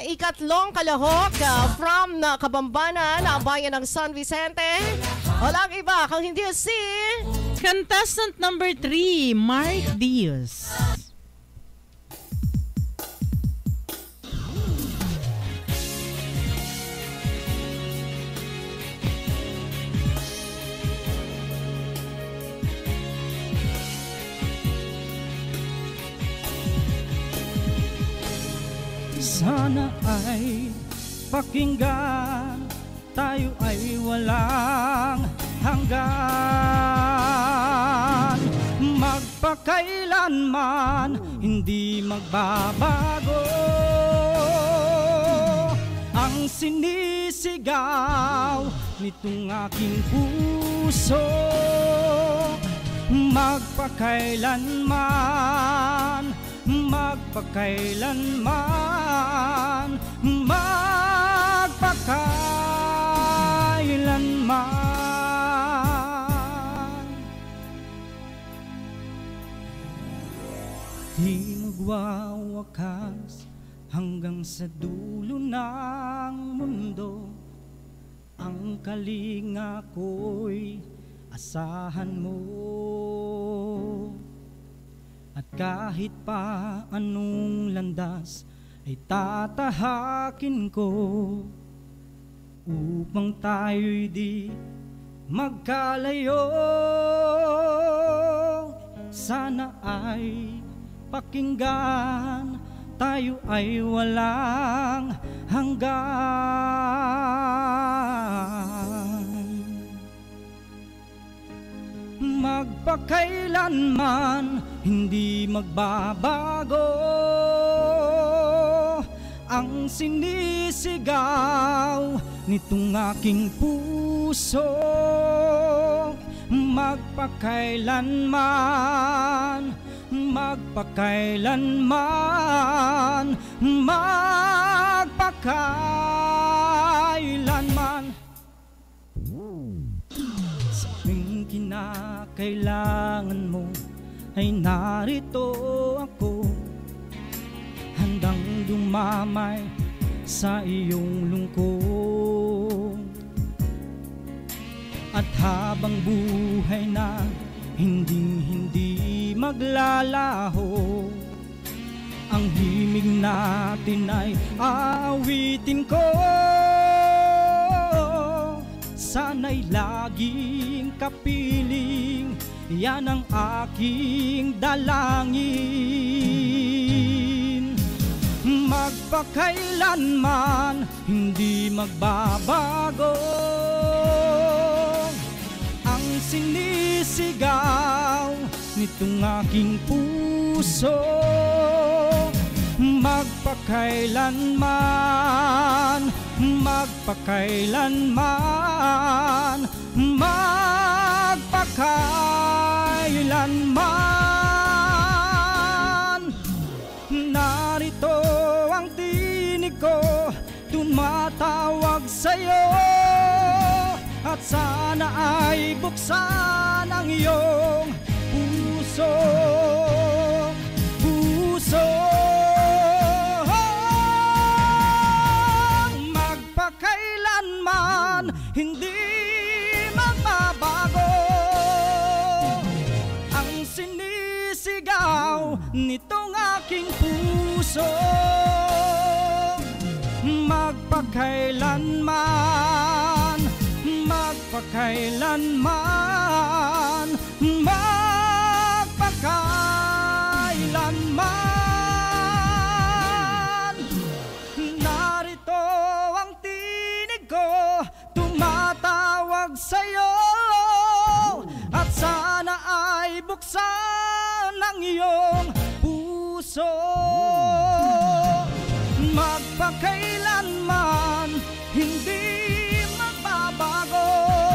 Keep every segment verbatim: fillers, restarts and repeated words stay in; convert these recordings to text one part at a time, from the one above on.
ikatlong kalahok uh, from na Kabambanan, ang bayan ng San Vicente. Walang iba kung hindi si contestant number three, Mark Diaz. Sana ay pakinggan, tayo ay walang hanggan. Magpakailanman, hindi magbabago ang sinisigaw nitong aking puso. Magpakailanman, magpakailanman, magpakailanman. Di magwawakas hanggang sa dulo ng mundo. Ang kalinga ko'y asahan mo. At kahit pa anong landas ay tatahakin ko upang tayo'y di magkalayo. Sana ay pakinggan, tayo ay walang hanggan. Magpakailanman, hindi magbabago ang sinisigaw nitong aking puso. Magpakailanman, magpakailanman, magpakailanman. Sa tuwing kinakailangan mo ay narito ako, handang dumamay sa iyong lungkot. At habang buhay na hinding-hindi maglalaho, ang himig natin ay aawitin ko. Sana'y laging kapiling, yan ang aking dalangin. Magpakailanman, hindi magbabago ang sinisigaw nitong aking puso. Magpakailanman, magpakailanman, magpakailanman. Narito ang tinig ko, tumatawag sa'yo, at sana ay buksan ang iyong puso. Puso. Magpakailanman, hindi magbabago ang sinisigaw nitong aking puso. Magpakailanman, magpakailanman, magpakailanman. Narito ang tinig ko, tumatawag sa'yo, at sana ay buksan ang iyong puso. Magpakailanman, hindi magbabago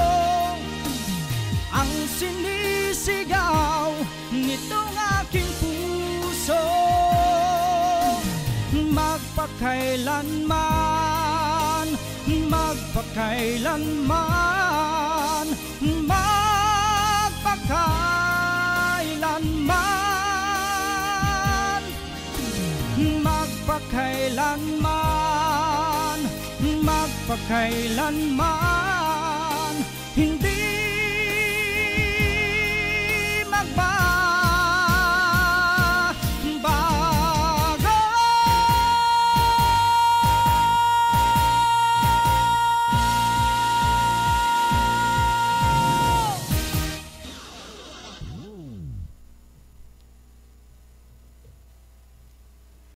ang sinisigaw nitong aking puso. Magpakailanman, magpakailanman, magpakailanman, magpakailanman. pagkailanman hindi